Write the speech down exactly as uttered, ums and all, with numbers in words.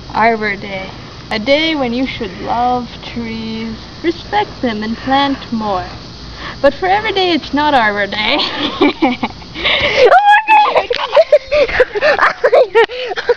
Arbor Day. A day when you should love trees, respect them, and plant more. But for every day it's not Arbor Day. Oh my God!